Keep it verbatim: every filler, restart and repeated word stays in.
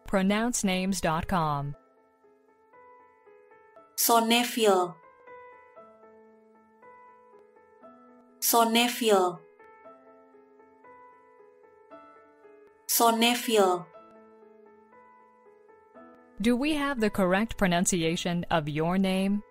pronounce names dot com. Sonneville, Sonneville, Sonneville. Do we have the correct pronunciation of your name?